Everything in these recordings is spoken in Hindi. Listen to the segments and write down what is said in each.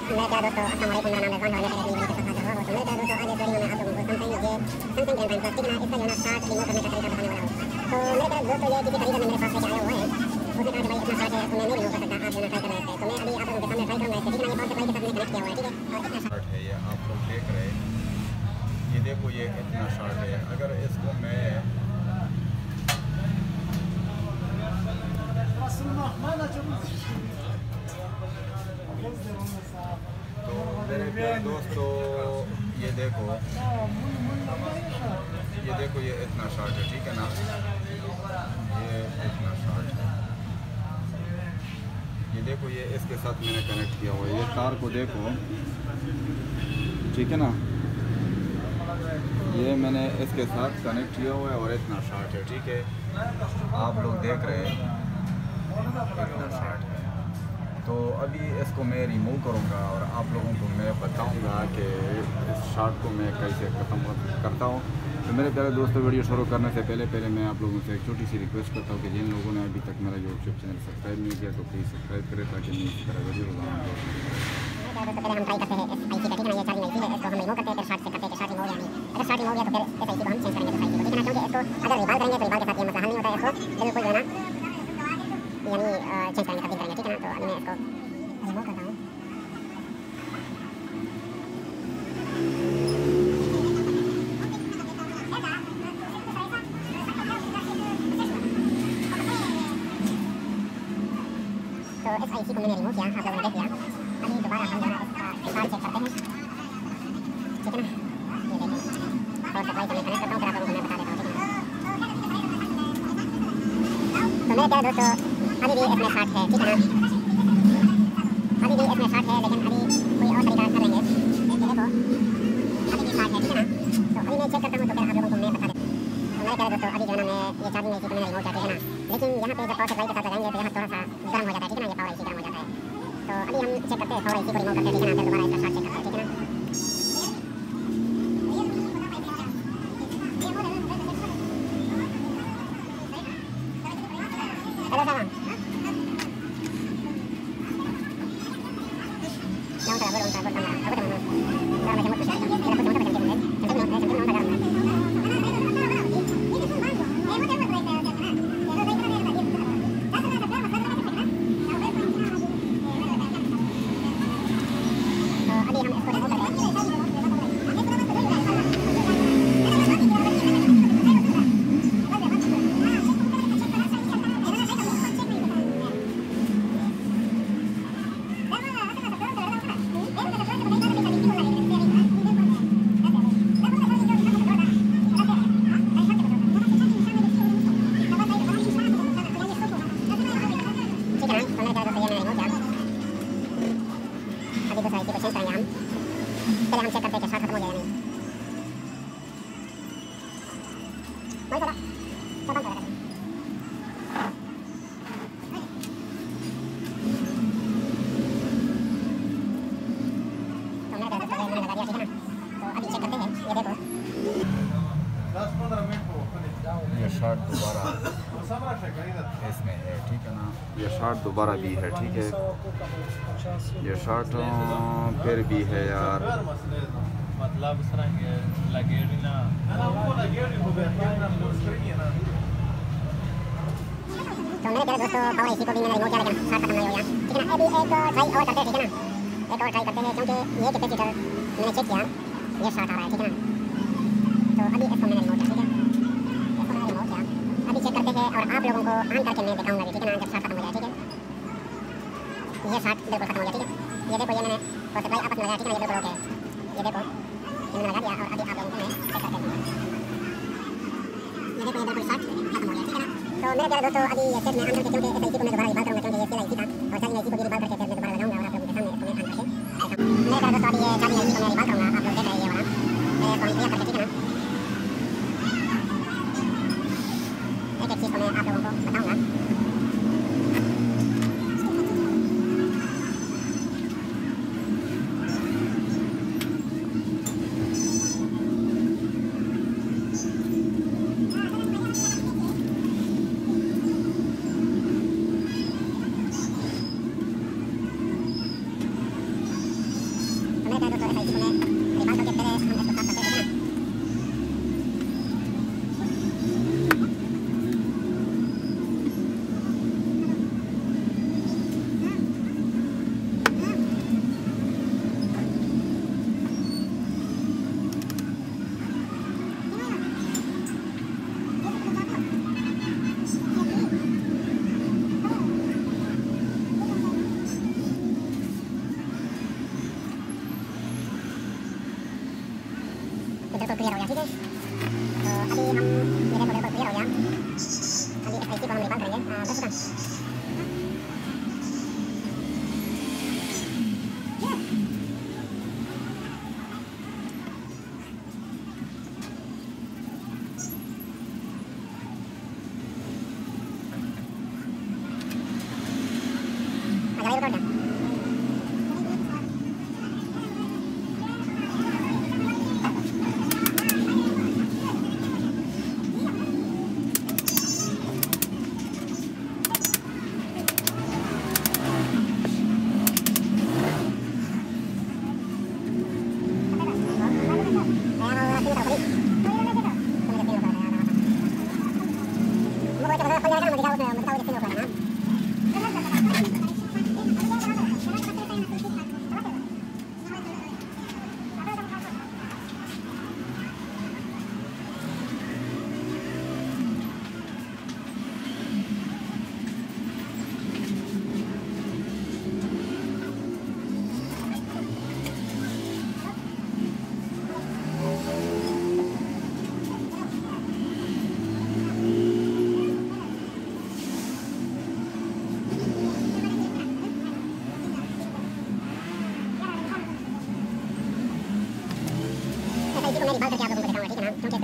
मेरे प्यारे दोस्तों, अस्सलाम वालेकुम। मेरा नाम रिजवान है और मैं टेक न्यूज़ के साथ हाजिर हुआ हूं। तो मेरे प्यारे दोस्तों, आज इस वीडियो में आप लोगों को सैमसंग गैम प्राइम प्लस इसका जो है ना शार्ट रिमूव करने का तरीका बताने वाला हूं। तो मेरे प्यारे दोस्तों, ये किसी खरीदार ने मेरे पास लेके आया हुआ है। उसने कहा कि भाई इतना शार्ट है तो मैं नहीं रिमूव कर सकता, आप जो है ट्राई करना है। तो मैं अभी आप लोगों के सामने ट्राई करूंगा इससे, ठीक है ना। ये पावर सप्लाई के साथ मैंने कनेक्ट किया हुआ है, ठीक है। और इतना शार्ट है, ये आप लोग देख रहे हैं। ये देखो, ये इतना शार्ट है। अगर इसको मैं तो मेरे प्यारे दोस्तों, ये देखो, ये इतना शार्ट है, ठीक है ना। ये इतना शार्ट है, ये देखो, ये इसके साथ मैंने कनेक्ट किया हुआ है। ये तार को देखो, ठीक है ना। ये मैंने इसके साथ कनेक्ट किया हुआ है और इतना शार्ट है, ठीक है। आप लोग देख रहे हैं इतना शार्ट है। तो अभी इसको मैं रिमूव करूँगा और आप लोगों को मैं बताऊँगा कि इस शार्ट को मैं कैसे ख़त्म करता हूँ। तो मेरे प्यारे दोस्तों, वीडियो शुरू करने से पहले मैं आप लोगों से एक छोटी सी रिक्वेस्ट करता हूँ कि जिन लोगों ने अभी तक मेरा यूट्यूब चैनल सब्सक्राइब नहीं किया तो प्लीज़ सब्सक्राइब करें, ताकि मैं इसी तरह वीडियो रोजाना पहले हम ट्राई करते हैं इस आईसी का, ठीक है ना। ये चार्जिंग आईसी है, इसको हम रिमूव करते हैं, फिर शार्ट से करते हैं कि शार्ट रिमूव या नहीं। अगर शार्ट रिमूव या तो फिर इस आईसी को हम चेंज करेंगे इस आईसी को, ठीक है ना। क्योंकि इसको अगर रिवाल्व करेंगे तो रिवाल्व के साथ ये मसला हल नहीं होता है। इसको बिल्कुल जो है ना यानी चेंज करेंगे, तब्दील करेंगे, ठीक है ना। तो अभी मैं इसको रिमूव करता हूँ। तो इस आईसी को मैंने रिमूव किया, आप लोगों ने देख लिया। अभी दोबारा हम जो है इसका शार्ट चेक करते हैं, ठीक है ना। ये देखिए, पावर सप्लाई से मैं कनेक्ट करता हूँ, फिर आप लोगों को मैं बता देता हूँ, ठीक है ना। तो मेरे प्यारे दोस्तों, अभी भी इसमें शार्ट है, ठीक है ना। अभी भी इसमें शार्ट है, लेकिन अभी कोई और तरीका कर लेंगे। ये देखो, अभी भी शार्ट है, ठीक है ना। तो अभी मैं चेक करता हूँ, तो फिर आप लोगों को मैं बता देता हूँ। तो मेरे प्यारे दोस्तों, अभी जो है ना मैं ये चार्जिंग आईसी को मैंने रिमूव किया, ठीक है ना। लेकिन यहाँ पे जब पावर सप्लाई के साथ लगाएंगे तो यहाँ थोड़ा सा गर्म हो जाता है, ठीक है ना। ये पावर आईसी गर्म हो जाता है। तो अभी हम चेक करते हैं, पावर आईसी को रिमूव करते हैं, ठीक है ना। फिर दोबारा इसका शार्ट चेक करते हैं, ठीक है ना। हेलो साहब, ये शार्ट दोबारा इसमें है, ठीक है ना। ये शार्ट दोबारा भी है, ठीक है। ये शार्ट फिर भी है यार, मतलब लगे ना। तो मेरे प्यारे दोस्तों, पावर आईसी को भी मैंने रिमूव किया, लेकिन शार्ट खत्म नहीं हो गया, ठीक है ना। अभी एक ट्राई और करते हैं, ठीक है ना। एक और ट्राई करते हैं, क्योंकि ये कैपेसिटर मैंने चेक किया, ये शार्ट आ रहा है, ठीक है ना। तो अभी इसको मैंने रिमूव किया, ठीक है। इसको मैंने रिमूव किया, अभी चेक करते हैं और आप लोगों को ऑन करके मैं दिखाऊंगा भी, ठीक है ना। जब शार्ट खत्म हो जाए, ठीक है। ये शार्ट बिल्कुल खत्म हो गया, ठीक है। ये देखो, ये मैंने पावर सप्लाई आपस में लगाया, ठीक है ना। ये बिल्कुल ओके है, ये देखो, ये मैंने लगा दिया। और अभी आप लोगों को मैं चेक करके दूँगा। ये देखो, ये बिल्कुल शार्ट खत्म हो गया, ठीक है ना। तो मेरे प्यारे दोस्तों, अभी ये सेट में अंदर के, क्योंकि इस आईसी को मैं दोबारा रिवाल्व करूँगा, क्योंकि ये सेल आईसी था और चार्जिंग आईसी को भी रिवाल्व करके फिर मैं दोबारा लगाऊंगा और आप लोगों के सामने इसको मैं ऑन करके दिखाऊंगा। मेरे प्यारे दोस्तों, अभी ये चार्जिंग आईसी को मैं रिवाल्व करूँगा, आप लोग देख रहे हैं ये वाला। मैं इसको क्लियर करके, ठीक है ना, एक एक चीज़ को मैं आप लोगों को बताऊँगा। तो मेरे ख्याल दोस्तों ऐसा इसी को मैं रिकॉल करके पहले हम इसको साफ करते हैं बिल्कुल क्लियर हो गया, ठीक है। तो अभी हम मेरे को बिल्कुल क्लियर हो गया। अभी इस आईसी को हम रिकॉल करेंगे बस खत्म। आगे रिकॉर्ड कर इसी को मैं रिकॉल करके आप लोगों को दिखाऊंगा, ठीक है ना, क्योंकि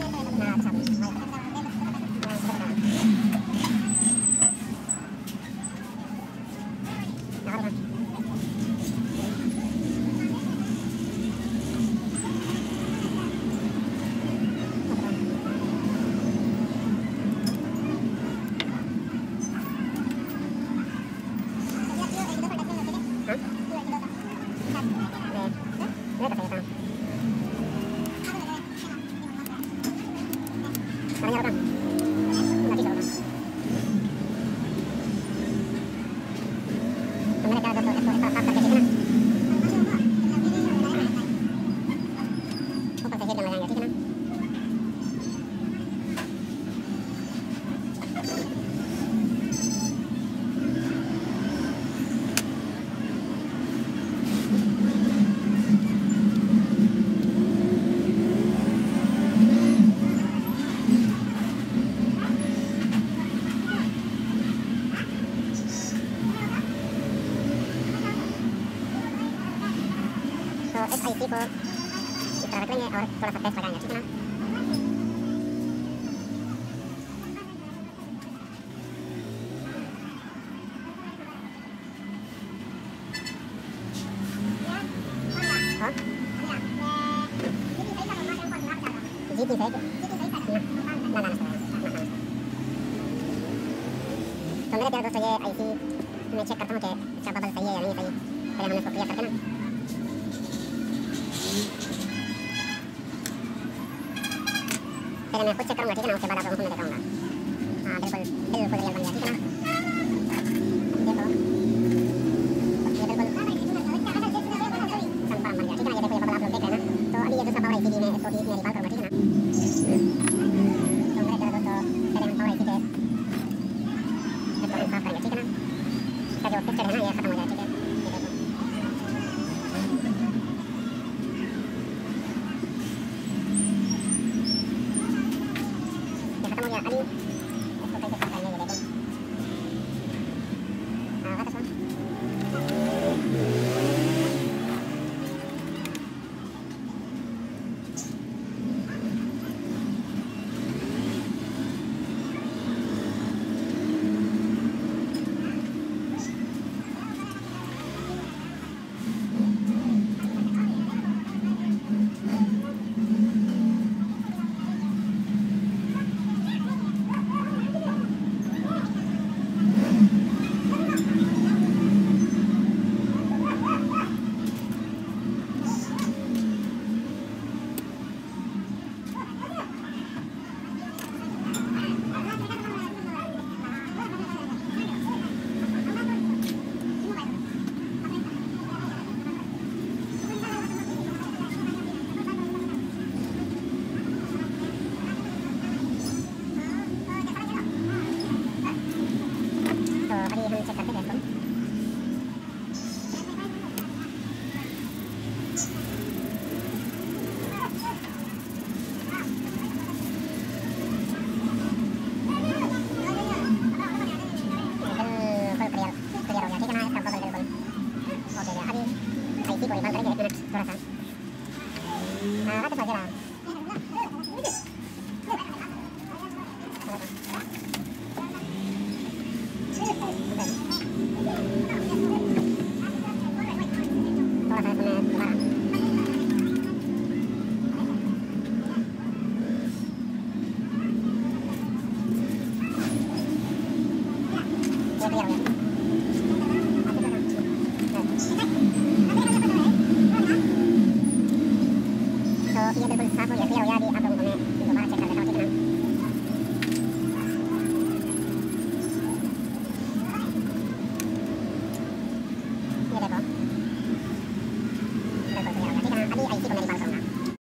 इस आईसी को इस तरह रख लेंगे और थोड़ा सा पेस्ट लगाएंगे, ठीक है ना। हाँ जी जी सही ना ना तो मेरे प्यारे दोस्तों ये आईसी मैं चेक करता हूँ कि इसका बबल सही है या नहीं सही। पहले हम इसको क्लियर करके ना पहले मैं खुद चेक करूँगा, ठीक है ना, उसके बाद आप लोगों को मैं दिखाऊँगा। हाँ बिल्कुल बिल्कुल रियल बन गया, ठीक है ना। देखो ये बिल्कुल कंफर्म बन गया, ठीक है ना। ये देखो ये बबल आप लोग देख रहे हैं ना। तो अभी ये दूसरा पावर आईसी भी मैं इसको भी इसमें रिकॉल करूँगा, ठीक है ना। तो मेरे प्यारे दोस्तों पहले हम पावर आईसी के इसको हम साफ करेंगे, ठीक है ना। इसका जो पिक्चर है ना ये खत्म हो जाए, ठीक है। इसी को ही बंद करेंगे 1 मिनट थोड़ा सा हाथ से जरा थोड़ा सा इसमें दोबारा ये क्लियर हो गया तो ये बिल्कुल साफ हो गया क्लियर हो गया। अभी आप